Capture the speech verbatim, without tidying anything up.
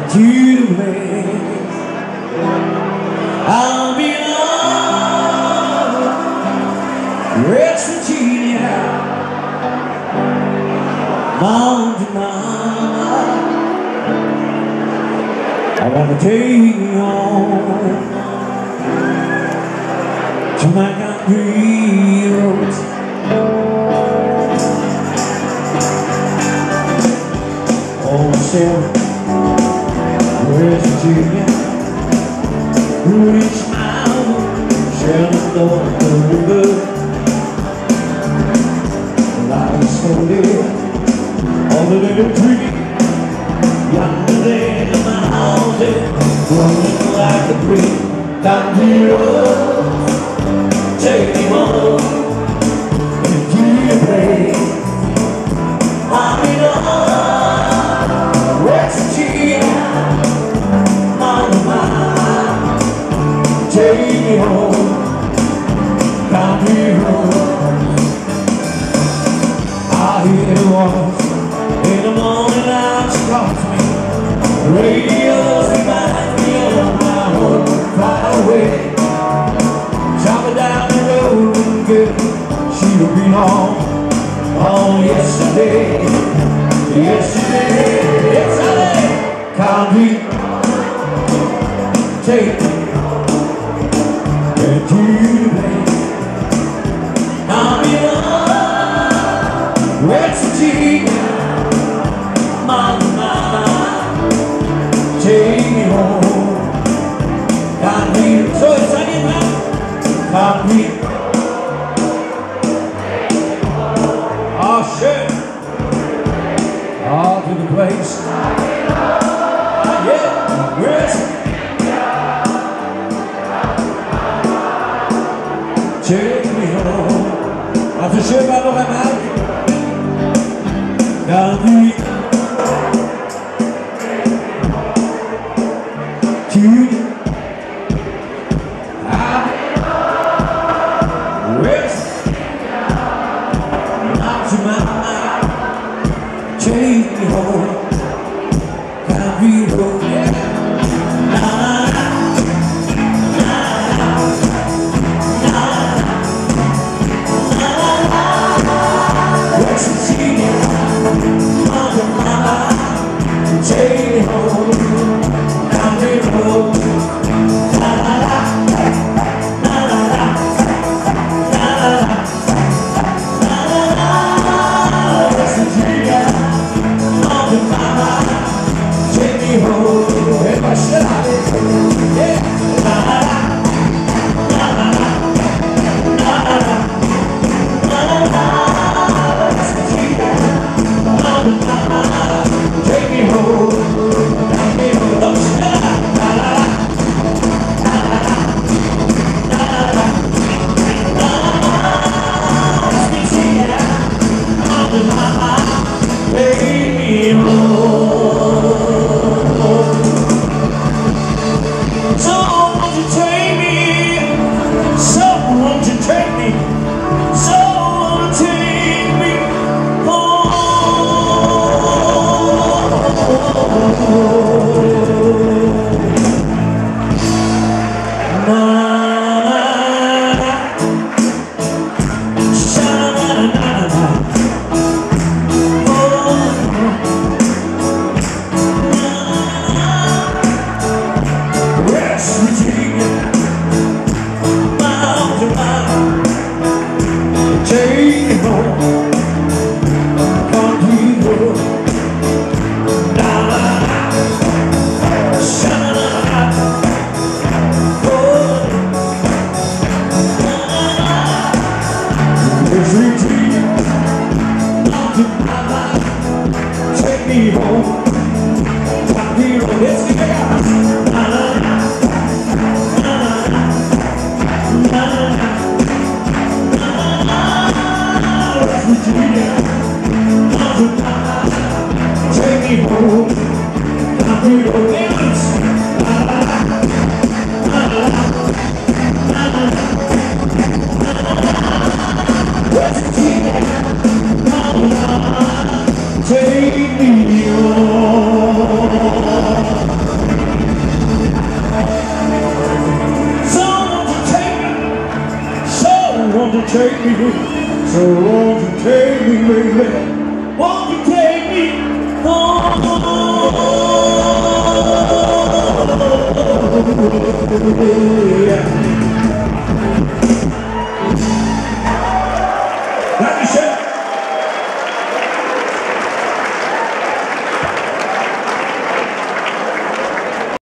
to the place I'll be on West Virginia Mountain Mama, I wanna take you home to my country roads. Oh, Sarah, West Virginia, British Mountain, Shenandoah, the river, lies slowly on the little tree, yonder there in my house, rolling like a breeze. Country roads, take me home into your place. I'm in West Virginia, Mama, take me home, country roads. I hear the voice in the morning light across me. The radio reminds me of my home far away. Chopping down the road and good, she'll be home. Oh, yesterday, yesterday, yesterday. Country, take me into the place. I'm in West Virginia, Mama, take me home. Country, so it's again now. Country. Oh, shit. All to the place. Ah, yeah. Where's take me home. Als de shirt maar nog even uit. Country. Two. Take me home, country road, yeah. Na na na na na na. West Virginia, Mama, Mama, take me home, country road. Na na na na na na na na. West Virginia. Mama, take me home, if I should have it, yeah. Na na na, na na na, na na na, West Virginia, Mama, Mama, take me home, take me home, na na na, na na na, na na na, West Virginia, Mama, Mama, take me home. So won't you take me? So won't you take me? So won't you take me home? Na take me home, country road. Na na na, sha na na na, oh. Na na na, West Virginia, Mountain Mama, take me home, country road. Let's get it out. Na na na, na na na, na na. Virginia, Mountain Mama, take me home, country roads. Na na na, na na na, West Virginia, Mama, take me home. take me, so won't you take me, baby?